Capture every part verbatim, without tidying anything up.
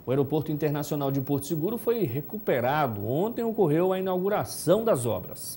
O Aeroporto Internacional de Porto Seguro foi recuperado. Ontem ocorreu a inauguração das obras.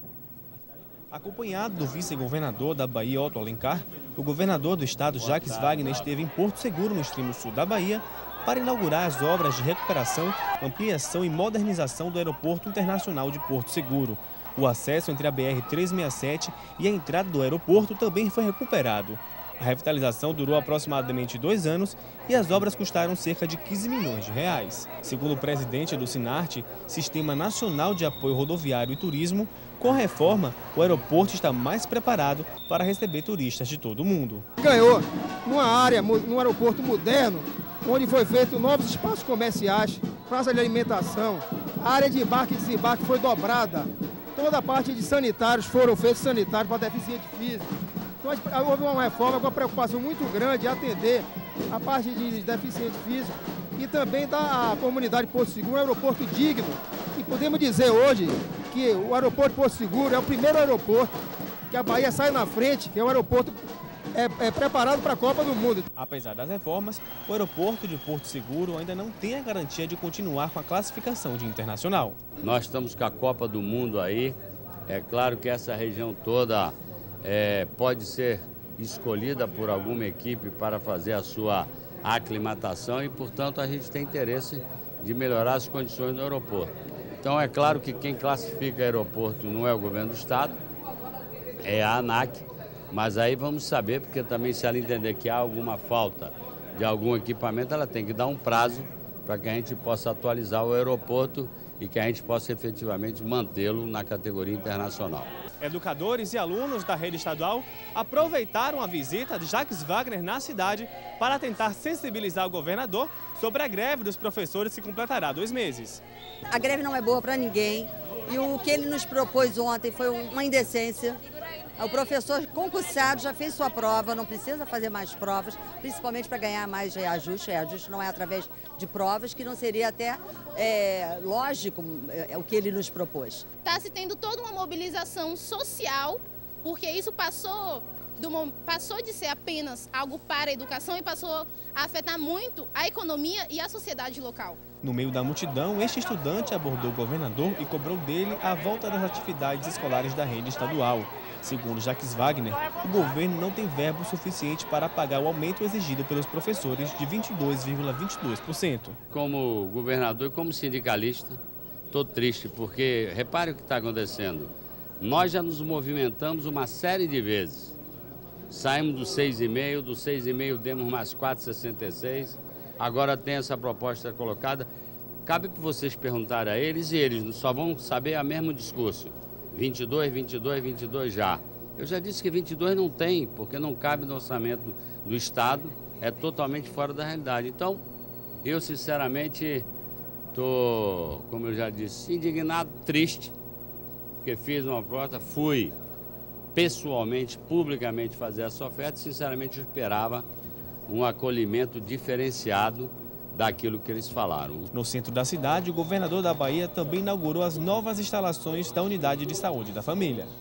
Acompanhado do vice-governador da Bahia, Otto Alencar, o governador do estado, Jacques Wagner, esteve em Porto Seguro, no extremo sul da Bahia, para inaugurar as obras de recuperação, ampliação e modernização do Aeroporto Internacional de Porto Seguro. O acesso entre a B R trezentos e sessenta e sete e a entrada do aeroporto também foi recuperado. A revitalização durou aproximadamente dois anos e as obras custaram cerca de quinze milhões de reais. Segundo o presidente do SINARTE, Sistema Nacional de Apoio Rodoviário e Turismo, com a reforma, o aeroporto está mais preparado para receber turistas de todo o mundo. Ganhou numa área, num aeroporto moderno, onde foi feito novos espaços comerciais, praça de alimentação, a área de embarque e desembarque foi dobrada, toda a parte de sanitários foram feitos sanitários para deficiente físico. Então houve uma reforma com uma preocupação muito grande em atender a parte de deficiente físico e também da comunidade de Porto Seguro, um aeroporto digno. E podemos dizer hoje que o aeroporto de Porto Seguro é o primeiro aeroporto que a Bahia sai na frente, que é um aeroporto é, é preparado para a Copa do Mundo. Apesar das reformas, o aeroporto de Porto Seguro ainda não tem a garantia de continuar com a classificação de internacional. Nós estamos com a Copa do Mundo aí, é claro que essa região toda é, pode ser escolhida por alguma equipe para fazer a sua aclimatação e, portanto, a gente tem interesse de melhorar as condições do aeroporto. Então, é claro que quem classifica aeroporto não é o governo do estado, é a ANAC, mas aí vamos saber, porque também se ela entender que há alguma falta de algum equipamento, ela tem que dar um prazo para que a gente possa atualizar o aeroporto e que a gente possa efetivamente mantê-lo na categoria internacional. Educadores e alunos da rede estadual aproveitaram a visita de Jacques Wagner na cidade para tentar sensibilizar o governador sobre a greve dos professores que completará dois meses. A greve não é boa para ninguém e o que ele nos propôs ontem foi uma indecência. O professor concursado já fez sua prova, não precisa fazer mais provas, principalmente para ganhar mais reajuste. Reajuste não é através de provas, que não seria até é, lógico é, o que ele nos propôs. Está se tendo toda uma mobilização social, porque isso passou, do, passou de ser apenas algo para a educação e passou a afetar muito a economia e a sociedade local. No meio da multidão, este estudante abordou o governador e cobrou dele a volta das atividades escolares da rede estadual. Segundo Jacques Wagner, o governo não tem verbo suficiente para pagar o aumento exigido pelos professores de vinte e dois vírgula vinte e dois por cento. Como governador e como sindicalista, estou triste porque, repare o que está acontecendo. Nós já nos movimentamos uma série de vezes. Saímos do seis vírgula cinco, do seis vírgula cinco demos mais quatro vírgula sessenta e seis, agora tem essa proposta colocada. Cabe para vocês perguntarem a eles e eles só vão saber o mesmo discurso. vinte e dois, vinte e dois, vinte e dois já. Eu já disse que vinte e dois não tem, porque não cabe no orçamento do Estado, é totalmente fora da realidade. Então, eu sinceramente estou, como eu já disse, indignado, triste, porque fiz uma proposta, fui pessoalmente, publicamente fazer essa oferta, sinceramente eu esperava um acolhimento diferenciado daquilo que eles falaram. No centro da cidade, o governador da Bahia também inaugurou as novas instalações da Unidade de Saúde da Família.